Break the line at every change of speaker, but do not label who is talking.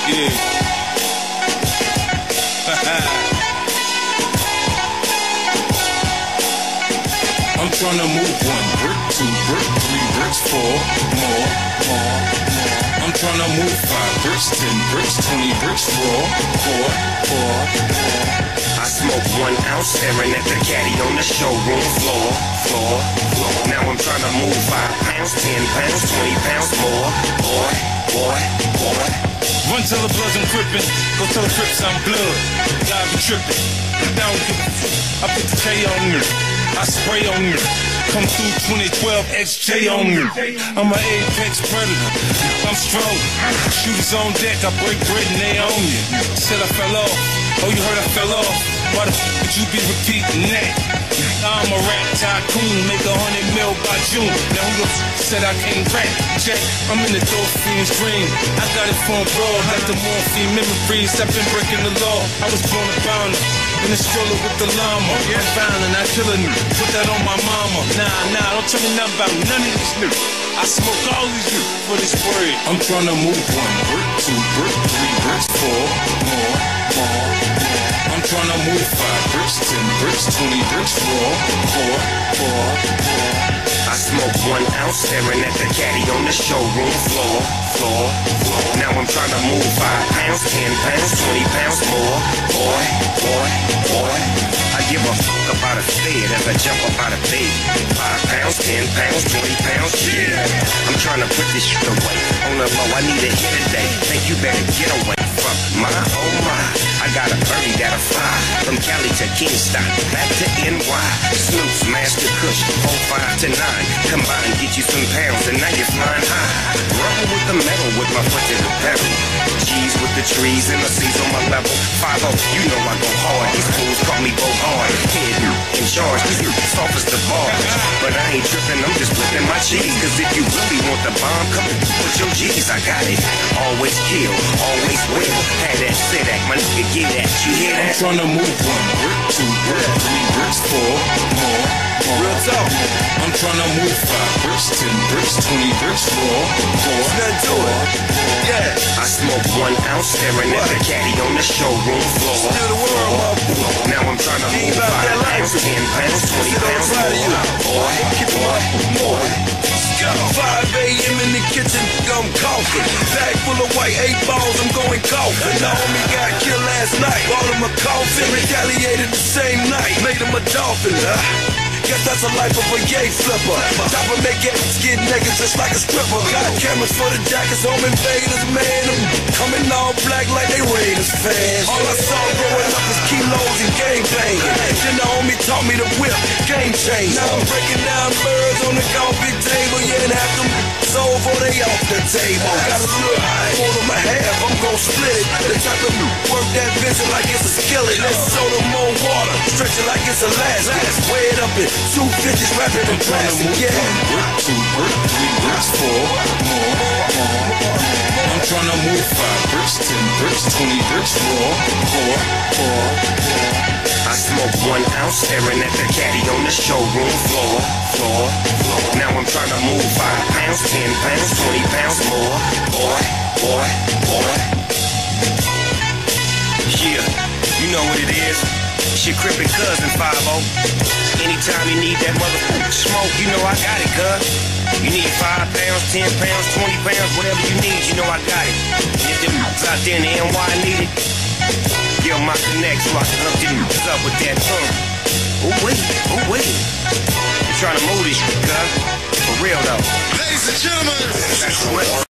Yeah. I'm tryna move 1 brick, 2 brick, 3 bricks, 4 more. I'm tryna move 5 bricks, 10 bricks, 20 bricks, 4.
I smoke 1 ounce, staring at the caddy on the showroom floor. Now I'm tryna move 5 pounds, 10 pounds, 20 pounds more. Boy.
Run till the bloods I'm crippin', go tell the Crips I'm blood. God be trippin', down I put the K on you, I spray on you. Come through 2012 XJ on you. I'm an apex predator, I'm strong. Shooters on deck, I break bread and they own you. Said I fell off, oh you heard I fell off. Why the f would you be repeating that? I'm a rap tycoon, make 100 mil by June. Now who the f said I can't rap? Check, I'm in the Dolphin's dream. I got it from abroad, like the morphine memories. I've been breaking the law. I was born a bounder, in a stroller with the llama. I'm violent, I killing you. Put that on my mama. Nah, don't tell me nothing about none of this new. I smoke all these you for this bread. I'm tryna move 1 brick, 2 brick, 3 bricks, 4 more. I'm tryna move 5 bricks, 10 bricks, 20 bricks, 4.
I smoke 1 ounce, staring at the caddy on the showroom floor. Now I'm tryna move 5 pounds, 10 pounds, 20 pounds more. Boy. I give a fuck about a fed as I jump up out of bed. 5 pounds, 10 pounds, 20 pounds, yeah. I'm tryna put this shit away. On the low, I need a hit today. Think you better get away from my, oh my. I got a birdie that'll fly from Cali to Kingston, back to NY. Snoops, Master Kush, 05 to 9. Combine, get you some pounds, and now you're flying high. Roll with the metal with my foot to the pedal. G's with the trees and the C's on my level. 5-0, you know I go hard. These fools call me go hard. Hidden in charge, soft as the bar. But I ain't tripping, I'm just flipping my cheese. Cause if you really want the bomb, come and put your G's. I got it. Always kill, always will. Had that sit act, my nigga get that. You hear that?
I'm tryna move 1 brick, 2 brick, 3 bricks, 4 more.
Real talk.
I'm tryna move 5 bricks, 10 bricks, 20 bricks, 4.
Let's do it. Yeah. I smoke 1 ounce, staring at the caddy on the showroom floor.
Still the world,
Now I'm tryna move 5 pounds, 10 pounds, 20 pounds more.
5 a.m. in the kitchen, I'm coughing. Bag full of white 8 balls, I'm going coughing. The homie got killed last night, bought him a coffin. Retaliated the same night, made him a dolphin. Guess that's the life of a yay flipper. Chopper make it get naked just like a stripper. Got cameras for the jackets, home invaders, man. I'm coming all black like they Raiders fans. All I saw growing up was kilos and gang banging. Then the homie taught me to whip, game change. Now I'm breaking down birds on the coffee table. Yeah, and half them sold for they off the table. Got a look, for them a half, I'm gon' split it. The type of work that vision like it's a skillet. Let's soda more water, stretch it like it's elastic. Weigh it up in 250s wrapping in plastic, yeah.
1 brick, 2 brick, 3 bricks, 4 more. I'm tryna move 5 bricks, 10 bricks, 20 bricks, 4.
I smoke 1 ounce, staring at the caddy on the showroom floor. Now I'm tryna move 5 pounds, 10 pounds, 20 pounds more. Boy. Yeah, you know what it is. It's your crippin' cousin 5-0. Anytime you need that motherfucking smoke, you know I got it, cuz. You need 5 pounds, 10 pounds, 20 pounds, whatever you need, you know I got it. And if them out there in the NY need it, give my connect so I can hook them up with that tongue. Ooh-wee. I'm trying to move this shit, cuz. For real, though.
Ladies and gentlemen.